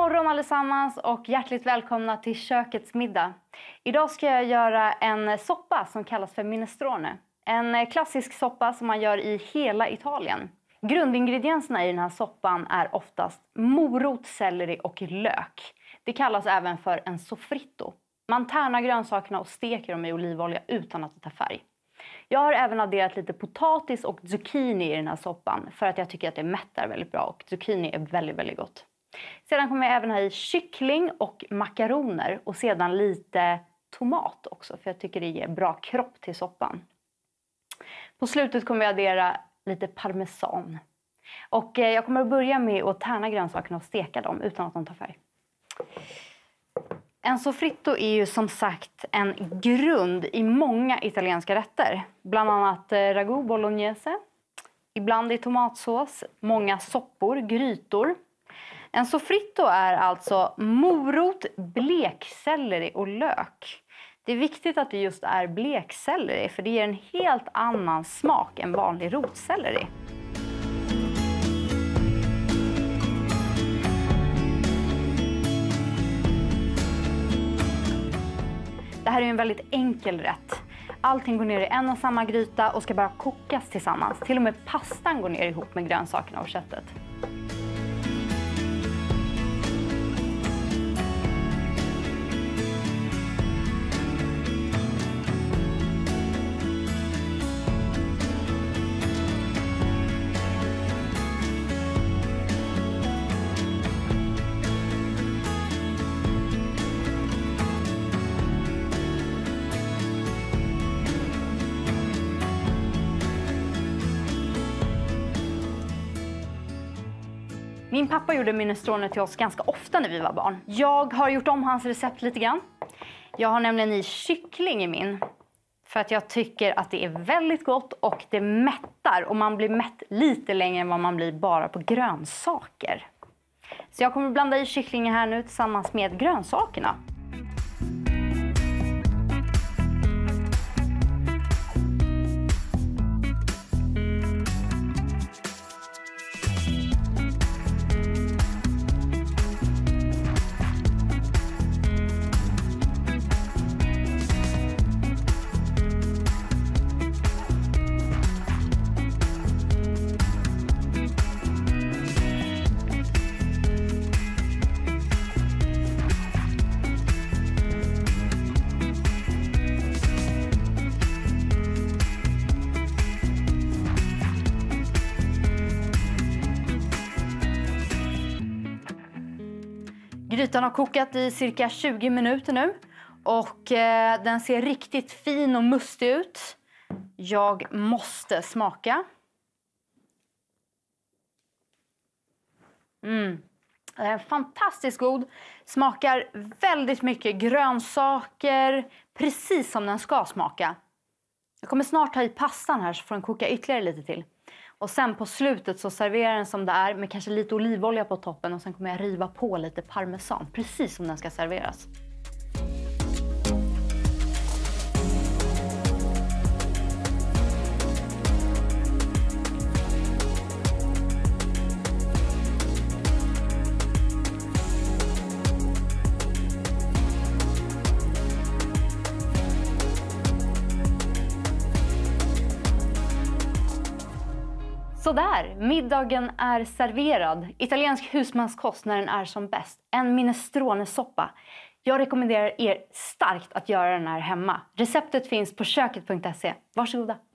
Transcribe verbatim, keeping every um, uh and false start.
morgon allesammans och hjärtligt välkomna till kökets middag. Idag ska jag göra en soppa som kallas för minestrone. En klassisk soppa som man gör i hela Italien. Grundingredienserna i den här soppan är oftast morot, selleri och lök. Det kallas även för en soffritto. Man tärnar grönsakerna och steker dem i olivolja utan att det tar färg. Jag har även adderat lite potatis och zucchini i den här soppan för att jag tycker att det mättar väldigt bra och zucchini är väldigt, väldigt gott. Sedan kommer jag även ha i kyckling och makaroner och sedan lite tomat också för jag tycker det ger bra kropp till soppan. På slutet kommer jag addera lite parmesan. Och jag kommer att börja med att tärna grönsakerna och steka dem utan att de tar färg. En soffritto är ju som sagt en grund i många italienska rätter. Bland annat ragu bolognese, ibland i tomatsås, många soppor, grytor. En soffritto är alltså morot, blekselleri och lök. Det är viktigt att det just är blekselleri för det ger en helt annan smak än vanlig rotselleri. Det här är en väldigt enkel rätt. Allting går ner i en och samma gryta och ska bara kokas tillsammans. Till och med pastan går ner ihop med grönsakerna och köttet. Min pappa gjorde minestrone till oss ganska ofta när vi var barn. Jag har gjort om hans recept lite grann. Jag har nämligen i kyckling i min. För att jag tycker att det är väldigt gott och det mättar. Och man blir mätt lite längre än vad man blir bara på grönsaker. Så jag kommer att blanda i kycklingen här nu tillsammans med grönsakerna. Grytan har kokat i cirka tjugo minuter nu och eh, den ser riktigt fin och mustig ut. Jag måste smaka. Mm. Den är fantastiskt god. Smakar väldigt mycket grönsaker, precis som den ska smaka. Jag kommer snart ha i pastan här så får den koka ytterligare lite till. Och sen på slutet så serverar den som det är med kanske lite olivolja på toppen. Och sen kommer jag riva på lite parmesan, precis som den ska serveras. Sådär, middagen är serverad. Italiensk husmanskost när den är som bäst. En minestronesoppa. Jag rekommenderar er starkt att göra den här hemma. Receptet finns på köket punkt se. Varsågoda.